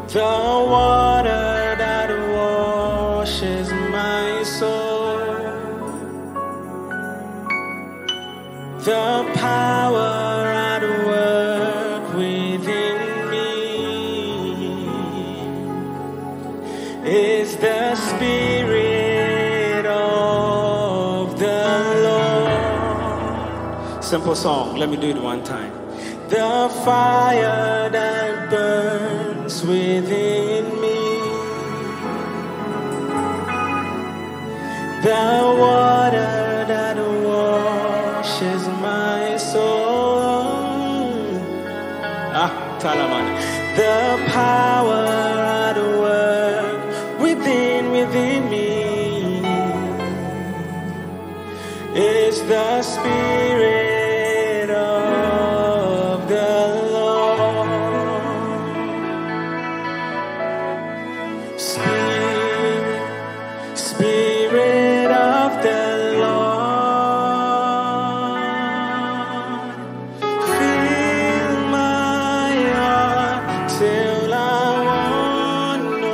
The water that washes my soul, the power at work within me is the Spirit of the Lord. Simple song, let me do it one time. The fire that burns within me, the water that washes my soul. Talaman. The power at work within me is the Spirit of the Lord. Spirit of the Lord, fill my heart till I want no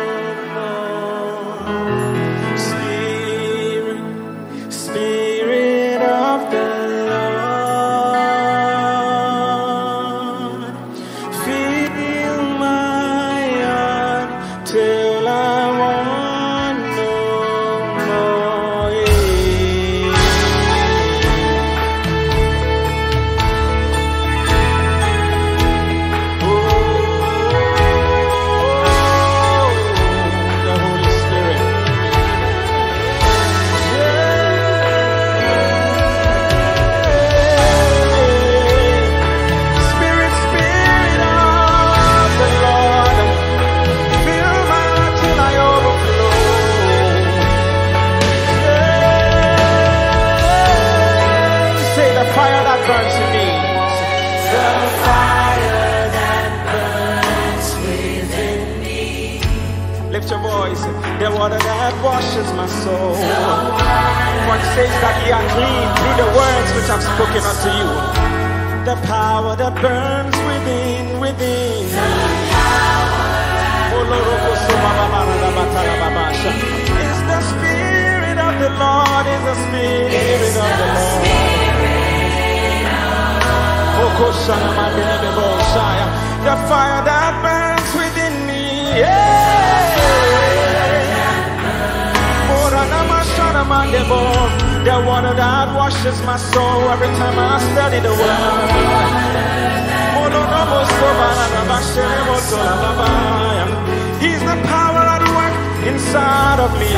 more. Spirit of the Lord, fill my heart till I want no more. The Holy Spirit. Spirit of the Lord, fill my heart till I overflow. Say the fire that burns in me. The fire that burns within me. Lift your voice. The water that washes my soul. For it says that ye are clean through the words which I've spoken unto you. The power that burns within. Is the Spirit of the Lord, is the Spirit of the Lord. The fire that burns within me. The water that washes my soul every time I study the word. He's the power at work inside of me.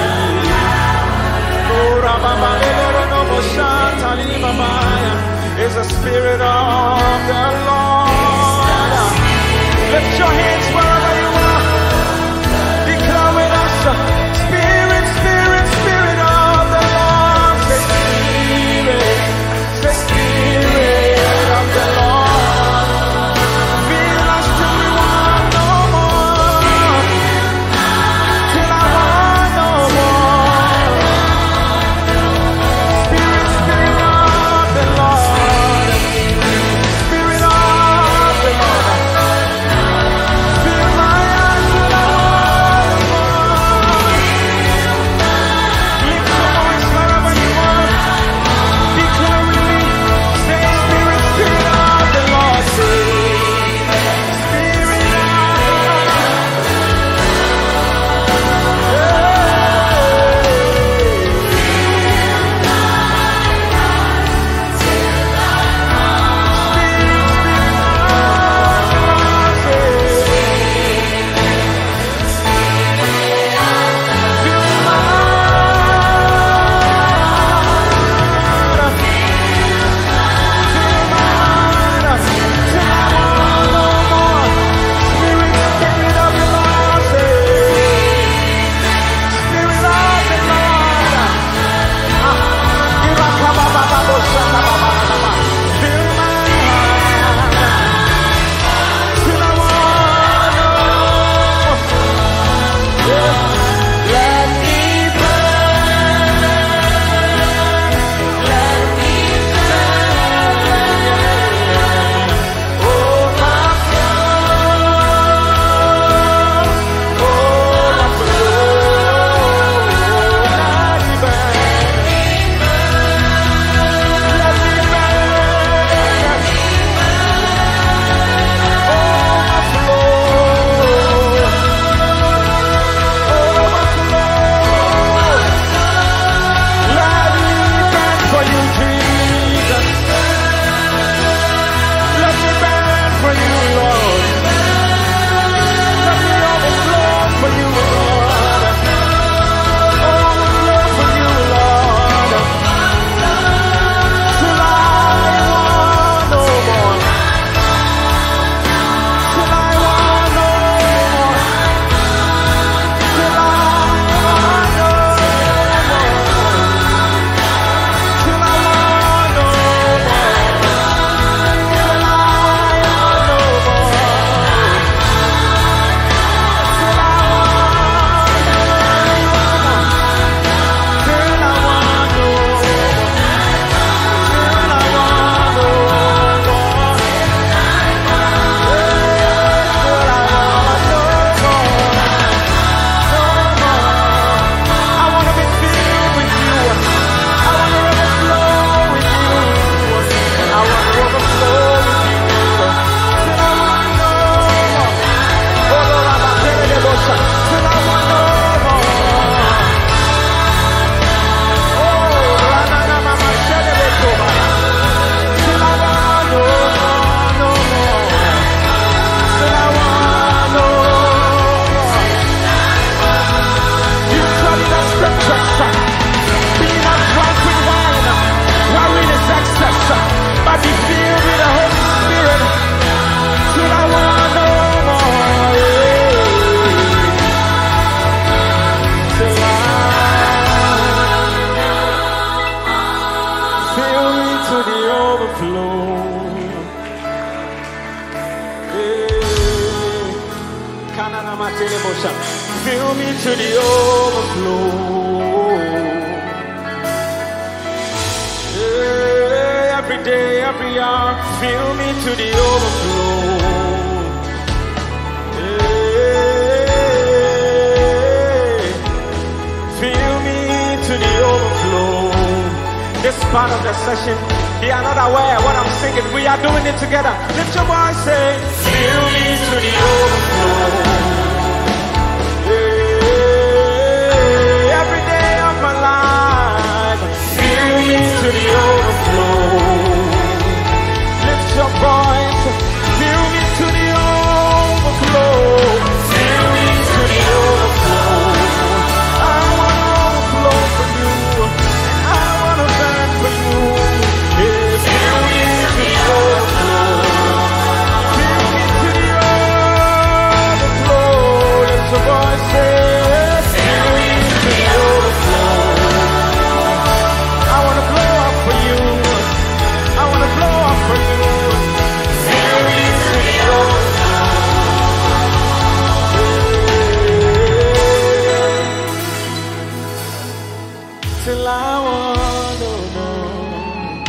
Is the Spirit of the Lord. Lift your hands wherever you are. Declare with us, Spirit, Spirit, Spirit of the Lord. Say Spirit of the Lord. Fill us till we want no more. Till I want no more. Spirit, Spirit of the Lord. Spirit of the Lord. Fill me to the overflow. Every day, every hour, fill me to the overflow. Fill me to the overflow. This part of the session, be another way what I'm singing. We are doing it together. Lift your voice, say, fill me to the overflow. Every day of my life, fill me to the overflow. Lift your voice, fill me to the overflow. Fill me to the overflow. I want to overflow for you. I want to burn for you. Yeah, fill me to the overflow. Fill me to the overflow. Lift your voice, say, fill me to the overflow. I want to blow up for you. I want to blow up for you. Fill me to the overflow. Till I want no more.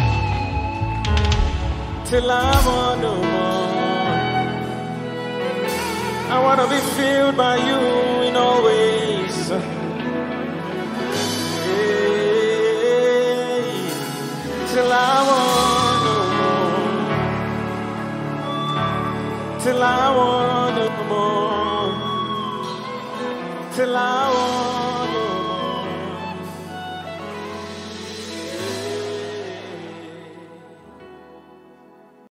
Till I want no more. I want to be filled by you in all ways. Till I want no more. Till I want no more. Till I want